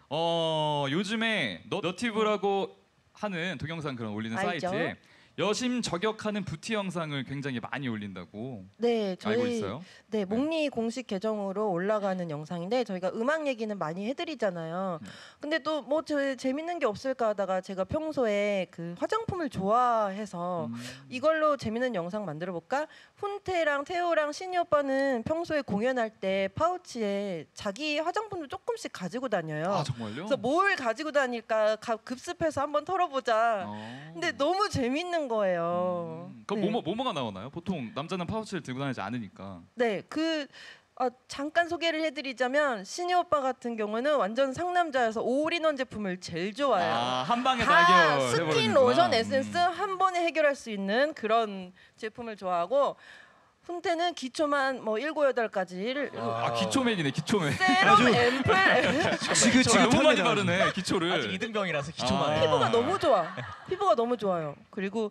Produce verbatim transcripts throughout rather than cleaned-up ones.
어 요즘에 너, 너티브라고 하는 동영상 그런 올리는 알죠? 사이트에 여심 저격하는 뷰티 영상을 굉장히 많이 올린다고 네, 알고 저희 있어요. 네, 목니 공식 계정으로 올라가는 영상인데 저희가 음악 얘기는 많이 해드리잖아요. 네. 근데 또 뭐 재밌는 게 없을까 하다가 제가 평소에 그 화장품을 좋아해서 음. 이걸로 재밌는 영상 만들어 볼까? 훈태랑 태호랑 신이 오빠는 평소에 공연할 때 파우치에 자기 화장품도 조금씩 가지고 다녀요. 아 정말요? 그래서 뭘 가지고 다닐까 가- 급습해서 한번 털어보자. 어. 근데 너무 재밌는 거예요. 음. 그럼 네. 뭐뭐 뭐뭐가 나오나요? 보통 남자는 파우치를 들고 다니지 않으니까. 네, 그 어, 잠깐 소개를 해드리자면 신이 오빠 같은 경우는 완전 상남자여서 올인원 제품을 제일 좋아해요. 아, 한 방에 다 다 스킨, 해결해버리는구나. 로션, 에센스 음. 한 번에 해결할 수 있는 그런 제품을 좋아하고 훈태는 기초만 뭐 일곱 여덟 가지를 아 기초맨이네 기초맨. 세럼, 앰플 지긋지긋 너무 많이 바르네 기초를. 아직 이등병이라서 기초만. 아. 피부가 너무 좋아. 피부가 너무 좋아요. 그리고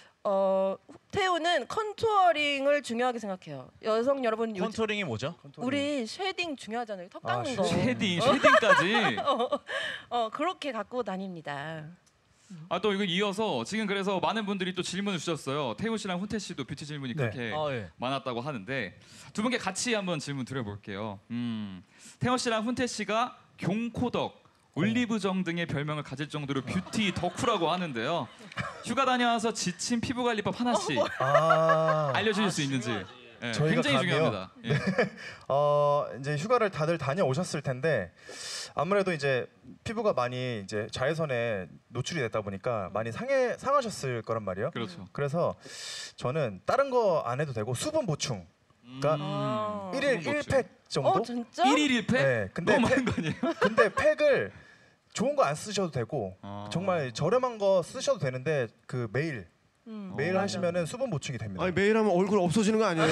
어, 태우는 컨투어링을 중요하게 생각해요. 여성 여러분 요즘 컨투어링이 뭐죠? 우리 쉐딩 중요하잖아요. 턱 아, 깎는 거. 쉐딩 쉐딩까지. 어 그렇게 갖고 다닙니다. 아 또 이거 이어서 지금 그래서 많은 분들이 또 질문을 주셨어요. 태우 씨랑 훈태 씨도 뷰티 질문이 네. 그렇게 아, 예. 많았다고 하는데 두 분께 같이 한번 질문 드려볼게요. 음, 태우 씨랑 훈태 씨가 경코덕, 올리브정 등의 별명을 가질 정도로 뷰티 덕후라고 하는데요. 휴가 다녀와서 지친 피부 관리법 하나씩 아, 알려주실 수 있는지. 예, 저희가 굉장히 감이요? 중요합니다. 예. 어 이제 휴가를 다들 다녀오셨을 텐데 아무래도 이제 피부가 많이 이제 자외선에 노출이 됐다 보니까 많이 상해 상하셨을 거란 말이에요. 그렇죠. 그래서 저는 다른 거 안 해도 되고 수분 보충. 그러니까 아. 일일 수분 일 보충. 팩 정도? 어 진짜? 일일 일 팩? 네, 근데 너무 팩- 많은 거 아니에요? 근데 팩을 좋은 거 안 쓰셔도 되고 아. 정말 저렴한 거 쓰셔도 되는데 그 매일 음, 매일 어. 하시면은 수분 보충이 됩니다. 아니 매일 하면 얼굴 없어지는 거 아니에요?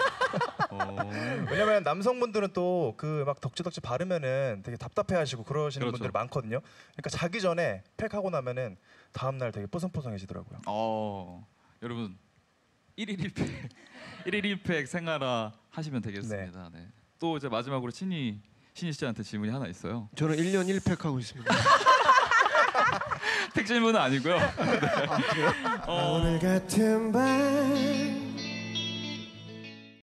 어. 왜냐면 남성분들은 또 그 막 덕지덕지 바르면은 되게 답답해하시고 그러시는 그렇죠. 분들이 많거든요. 그러니까 자기 전에 팩 하고 나면은 다음 날 되게 뽀송뽀송해지더라고요. 어, 여러분 일일 일 팩 일일 일 팩 생활화 하시면 되겠습니다. 네. 또 이제 마지막으로 신이 신이 씨한테 질문이 하나 있어요. 저는 일 년 일 팩 하고 있습니다. 팩 질문은 아니고요. 네. 어, 오늘 같은 밤